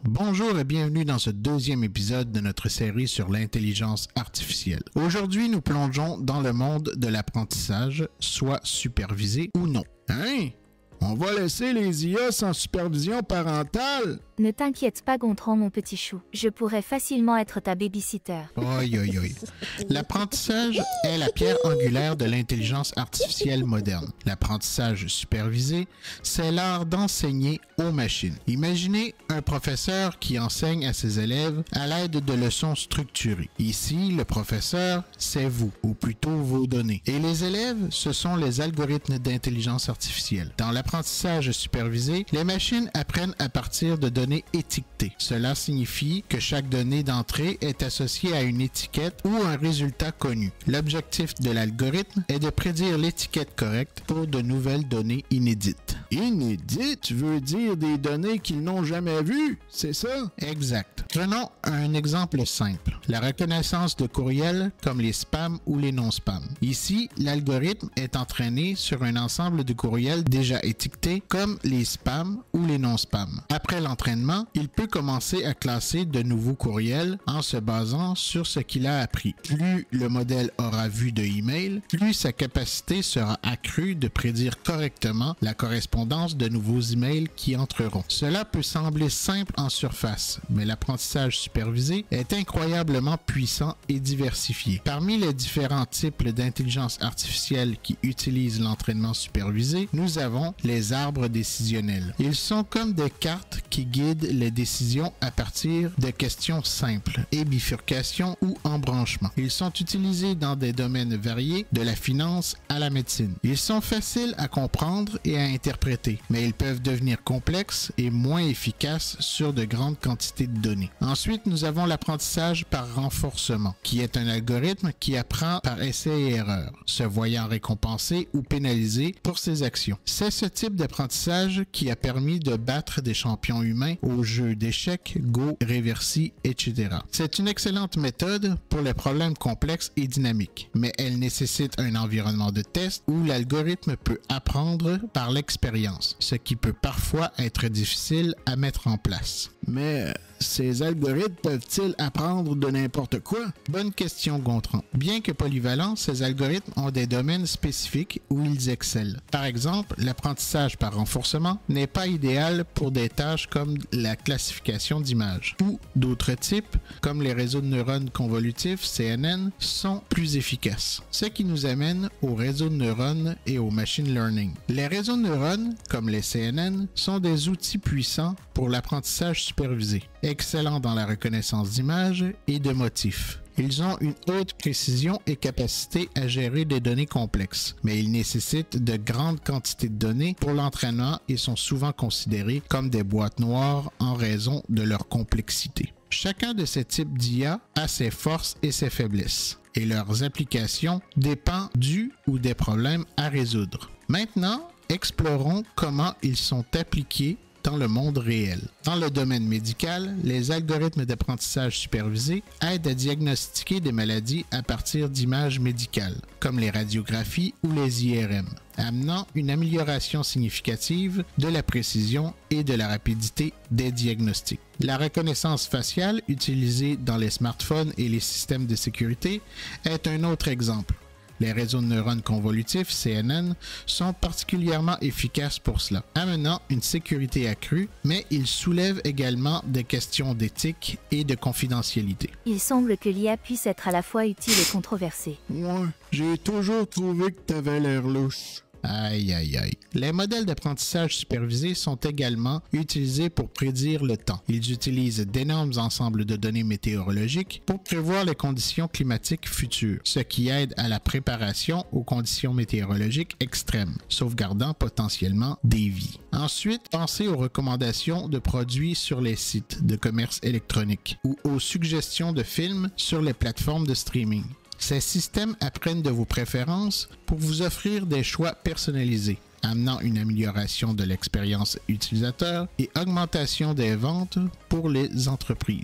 Bonjour et bienvenue dans ce deuxième épisode de notre série sur l'intelligence artificielle. Aujourd'hui, nous plongeons dans le monde de l'apprentissage, soit supervisé ou non. Hein? On va laisser les IA sans supervision parentale? Ne t'inquiète pas, Gontran, mon petit chou. Je pourrais facilement être ta baby-sitter. Aïe, aïe, aïe. L'apprentissage est la pierre angulaire de l'intelligence artificielle moderne. L'apprentissage supervisé, c'est l'art d'enseigner aux machines. Imaginez un professeur qui enseigne à ses élèves à l'aide de leçons structurées. Ici, le professeur, c'est vous, ou plutôt vos données. Et les élèves, ce sont les algorithmes d'intelligence artificielle. Dans l'apprentissage supervisé, les machines apprennent à partir de données étiquetées. Cela signifie que chaque donnée d'entrée est associée à une étiquette ou un résultat connu. L'objectif de l'algorithme est de prédire l'étiquette correcte pour de nouvelles données inédites. Inédites veut dire des données qu'ils n'ont jamais vues, c'est ça? Exact. Prenons un exemple simple. La reconnaissance de courriels comme les spams ou les non-spams. Ici, l'algorithme est entraîné sur un ensemble de courriels déjà étiquetés comme les spams ou les non-spams. Après l'entraînement, il peut commencer à classer de nouveaux courriels en se basant sur ce qu'il a appris. Plus le modèle aura vu de emails, plus sa capacité sera accrue de prédire correctement la correspondance de nouveaux emails qui entreront. Cela peut sembler simple en surface, mais l'apprentissage supervisé est incroyablement puissant et diversifié. Parmi les différents types d'intelligence artificielle qui utilisent l'entraînement supervisé, nous avons les arbres décisionnels. Ils sont comme des cartes qui guident les décisions à partir de questions simples et bifurcation ou embranchement. Ils sont utilisés dans des domaines variés, de la finance à la médecine. Ils sont faciles à comprendre et à interpréter, mais ils peuvent devenir complexes et moins efficaces sur de grandes quantités de données. Ensuite, nous avons l'apprentissage par renforcement, qui est un algorithme qui apprend par essai et erreur, se voyant récompensé ou pénalisé pour ses actions. C'est ce type d'apprentissage qui a permis de battre des champions humains aux jeux d'échecs, Go, Reversi, etc. C'est une excellente méthode pour les problèmes complexes et dynamiques, mais elle nécessite un environnement de test où l'algorithme peut apprendre par l'expérience, ce qui peut parfois être difficile à mettre en place. Mais ces algorithmes peuvent-ils apprendre de n'importe quoi? Bonne question, Gontran. Bien que polyvalents, ces algorithmes ont des domaines spécifiques où ils excellent. Par exemple, l'apprentissage par renforcement n'est pas idéal pour des tâches comme la classification d'images, ou d'autres types, comme les réseaux de neurones convolutifs, CNN, sont plus efficaces. Ce qui nous amène aux réseaux de neurones et au machine learning. Les réseaux de neurones, comme les CNN, sont des outils puissants pour l'apprentissage supervisé, excellents dans la reconnaissance d'images et de motifs. Ils ont une haute précision et capacité à gérer des données complexes, mais ils nécessitent de grandes quantités de données pour l'entraînement et sont souvent considérés comme des boîtes noires en raison de leur complexité. Chacun de ces types d'IA a ses forces et ses faiblesses, et leurs applications dépendent du ou des problèmes à résoudre. Maintenant, explorons comment ils sont appliqués dans le monde réel. Dans le domaine médical, les algorithmes d'apprentissage supervisé aident à diagnostiquer des maladies à partir d'images médicales, comme les radiographies ou les IRM, amenant une amélioration significative de la précision et de la rapidité des diagnostics. La reconnaissance faciale utilisée dans les smartphones et les systèmes de sécurité est un autre exemple. Les réseaux de neurones convolutifs, CNN, sont particulièrement efficaces pour cela, amenant une sécurité accrue, mais ils soulèvent également des questions d'éthique et de confidentialité. Il semble que l'IA puisse être à la fois utile et controversée. Ouais, j'ai toujours trouvé que t'avais l'air louche. Aïe, aïe, aïe. Les modèles d'apprentissage supervisé sont également utilisés pour prédire le temps. Ils utilisent d'énormes ensembles de données météorologiques pour prévoir les conditions climatiques futures, ce qui aide à la préparation aux conditions météorologiques extrêmes, sauvegardant potentiellement des vies. Ensuite, pensez aux recommandations de produits sur les sites de commerce électronique ou aux suggestions de films sur les plateformes de streaming. Ces systèmes apprennent de vos préférences pour vous offrir des choix personnalisés, amenant une amélioration de l'expérience utilisateur et augmentation des ventes pour les entreprises.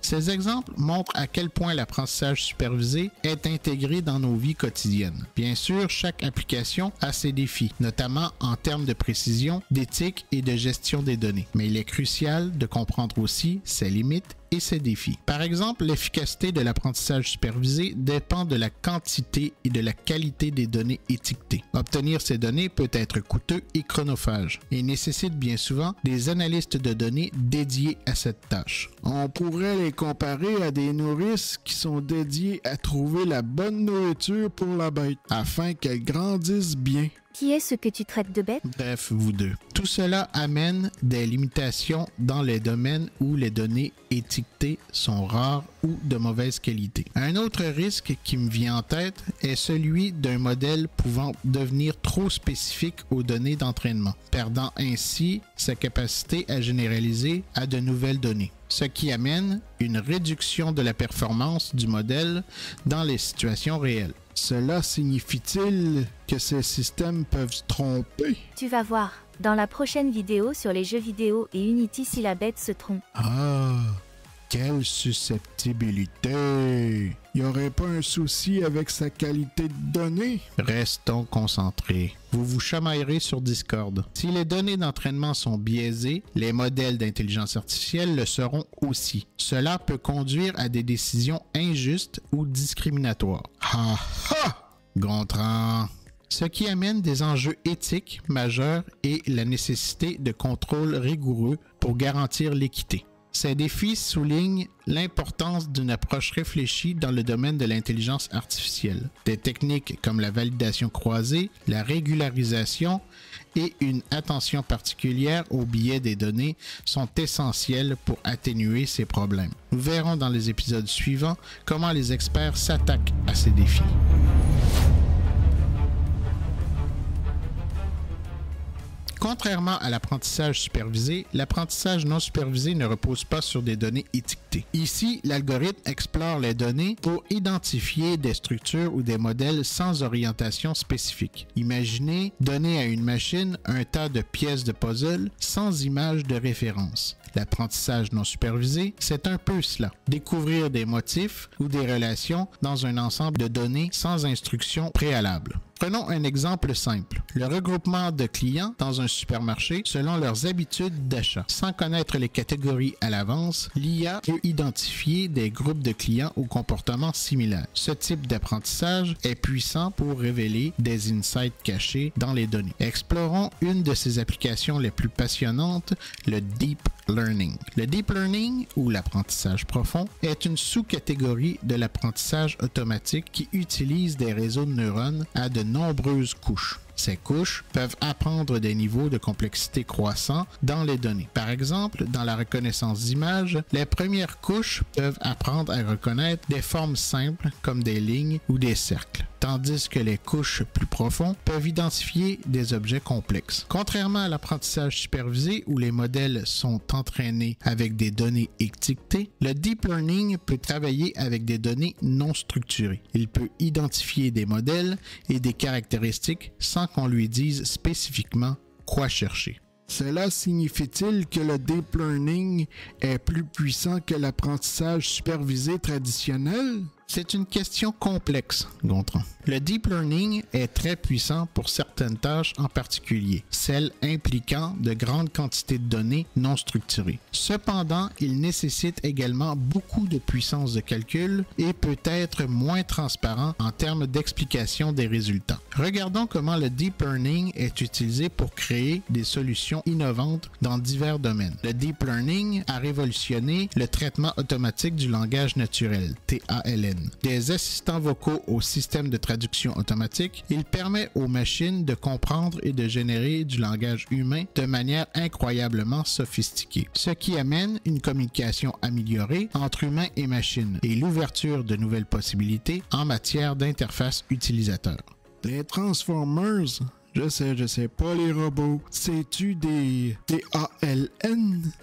Ces exemples montrent à quel point l'apprentissage supervisé est intégré dans nos vies quotidiennes. Bien sûr, chaque application a ses défis, notamment en termes de précision, d'éthique et de gestion des données. Mais il est crucial de comprendre aussi ses limites et ses défis. Par exemple, l'efficacité de l'apprentissage supervisé dépend de la quantité et de la qualité des données étiquetées. Obtenir ces données peut être coûteux et chronophage et nécessite bien souvent des analystes de données dédiés à cette tâche. On pourrait les comparer à des nourrices qui sont dédiées à trouver la bonne nourriture pour la bête afin qu'elle grandisse bien. Qui est ce que tu traites de bête? Bref, vous deux. Tout cela amène des limitations dans les domaines où les données étiquetées sont rares ou de mauvaise qualité. Un autre risque qui me vient en tête est celui d'un modèle pouvant devenir trop spécifique aux données d'entraînement, perdant ainsi sa capacité à généraliser à de nouvelles données, ce qui amène une réduction de la performance du modèle dans les situations réelles. Cela signifie-t-il que ces systèmes peuvent se tromper? Tu vas voir, dans la prochaine vidéo sur les jeux vidéo et Unity si la bête se trompe. Ah, quelle susceptibilité! Y aurait pas un souci avec sa qualité de données? Restons concentrés. Vous vous chamaillerez sur Discord. Si les données d'entraînement sont biaisées, les modèles d'intelligence artificielle le seront aussi. Cela peut conduire à des décisions injustes ou discriminatoires. Ha ha! Gontran! Ce qui amène des enjeux éthiques majeurs et la nécessité de contrôles rigoureux pour garantir l'équité. Ces défis soulignent l'importance d'une approche réfléchie dans le domaine de l'intelligence artificielle. Des techniques comme la validation croisée, la régularisation et une attention particulière au biais des données sont essentielles pour atténuer ces problèmes. Nous verrons dans les épisodes suivants comment les experts s'attaquent à ces défis. Contrairement à l'apprentissage supervisé, l'apprentissage non supervisé ne repose pas sur des données étiquetées. Ici, l'algorithme explore les données pour identifier des structures ou des modèles sans orientation spécifique. Imaginez donner à une machine un tas de pièces de puzzle sans image de référence. L'apprentissage non supervisé, c'est un peu cela. Découvrir des motifs ou des relations dans un ensemble de données sans instruction préalable. Prenons un exemple simple. Le regroupement de clients dans un supermarché selon leurs habitudes d'achat. Sans connaître les catégories à l'avance, l'IA peut identifier des groupes de clients aux comportements similaires. Ce type d'apprentissage est puissant pour révéler des insights cachés dans les données. Explorons une de ces applications les plus passionnantes, le Deep Learning. Le Deep Learning, ou l'apprentissage profond, est une sous-catégorie de l'apprentissage automatique qui utilise des réseaux de neurones à de nombreuses couches. Ces couches peuvent apprendre des niveaux de complexité croissants dans les données. Par exemple, dans la reconnaissance d'images, les premières couches peuvent apprendre à reconnaître des formes simples comme des lignes ou des cercles, tandis que les couches plus profondes peuvent identifier des objets complexes. Contrairement à l'apprentissage supervisé où les modèles sont entraînés avec des données étiquetées, le Deep Learning peut travailler avec des données non structurées. Il peut identifier des modèles et des caractéristiques sans qu'on lui dise spécifiquement quoi chercher. Cela signifie-t-il que le Deep Learning est plus puissant que l'apprentissage supervisé traditionnel? C'est une question complexe, Gontran. Le Deep Learning est très puissant pour certaines tâches en particulier, celles impliquant de grandes quantités de données non structurées. Cependant, il nécessite également beaucoup de puissance de calcul et peut être moins transparent en termes d'explication des résultats. Regardons comment le Deep Learning est utilisé pour créer des solutions innovantes dans divers domaines. Le Deep Learning a révolutionné le traitement automatique du langage naturel, TALN. Des assistants vocaux au système de traduction automatique, il permet aux machines de comprendre et de générer du langage humain de manière incroyablement sophistiquée, ce qui amène une communication améliorée entre humains et machines et l'ouverture de nouvelles possibilités en matière d'interface utilisateur. Les Transformers, je sais pas les robots, c'est-tu des ALN?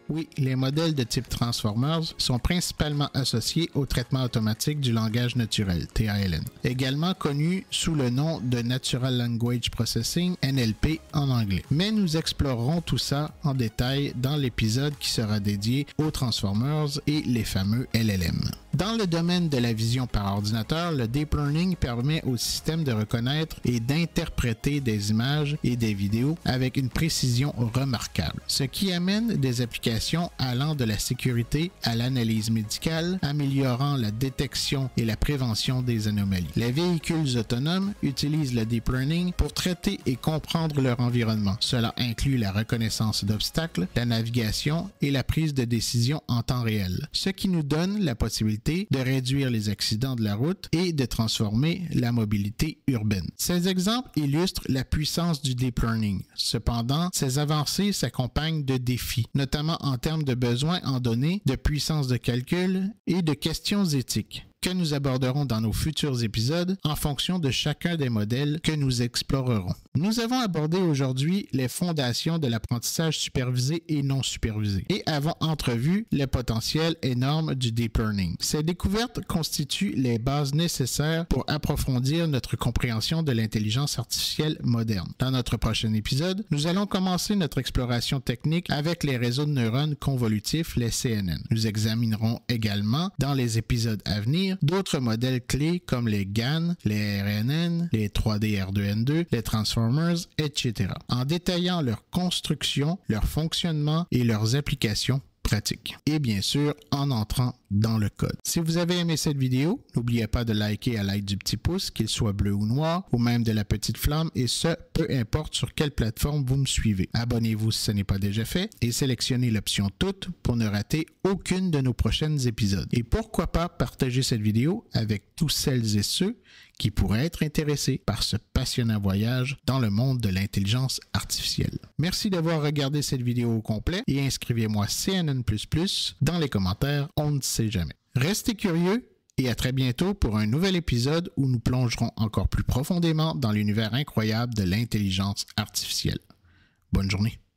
Oui, les modèles de type Transformers sont principalement associés au traitement automatique du langage naturel, TALN, également connu sous le nom de Natural Language Processing, NLP en anglais. Mais nous explorerons tout ça en détail dans l'épisode qui sera dédié aux Transformers et les fameux LLM. Dans le domaine de la vision par ordinateur, le Deep Learning permet au système de reconnaître et d'interpréter des images et des vidéos avec une précision remarquable, ce qui amène des applications allant de la sécurité à l'analyse médicale, améliorant la détection et la prévention des anomalies. Les véhicules autonomes utilisent le Deep Learning pour traiter et comprendre leur environnement. Cela inclut la reconnaissance d'obstacles, la navigation et la prise de décision en temps réel, ce qui nous donne la possibilité de réduire les accidents de la route et de transformer la mobilité urbaine. Ces exemples illustrent la puissance du Deep Learning. Cependant, ces avancées s'accompagnent de défis, notamment en termes de besoins en données, de puissance de calcul et de questions éthiques, que nous aborderons dans nos futurs épisodes en fonction de chacun des modèles que nous explorerons. Nous avons abordé aujourd'hui les fondations de l'apprentissage supervisé et non supervisé et avons entrevu le potentiel énorme du Deep Learning. Ces découvertes constituent les bases nécessaires pour approfondir notre compréhension de l'intelligence artificielle moderne. Dans notre prochain épisode, nous allons commencer notre exploration technique avec les réseaux de neurones convolutifs, les CNN. Nous examinerons également, dans les épisodes à venir, d'autres modèles clés comme les GAN, les RNN, les 3D R2N2, les Transformers, etc., en détaillant leur construction, leur fonctionnement et leurs applications pratiques. Et bien sûr, en entrant dans le code. Si vous avez aimé cette vidéo, n'oubliez pas de liker à l'aide du petit pouce, qu'il soit bleu ou noir, ou même de la petite flamme, et ce, peu importe sur quelle plateforme vous me suivez. Abonnez-vous si ce n'est pas déjà fait, et sélectionnez l'option toutes pour ne rater aucune de nos prochains épisodes. Et pourquoi pas partager cette vidéo avec tous celles et ceux qui pourraient être intéressés par ce passionnant voyage dans le monde de l'intelligence artificielle. Merci d'avoir regardé cette vidéo au complet et inscrivez-moi CNN++ dans les commentaires, on ne sait jamais. Restez curieux et à très bientôt pour un nouvel épisode où nous plongerons encore plus profondément dans l'univers incroyable de l'intelligence artificielle. Bonne journée.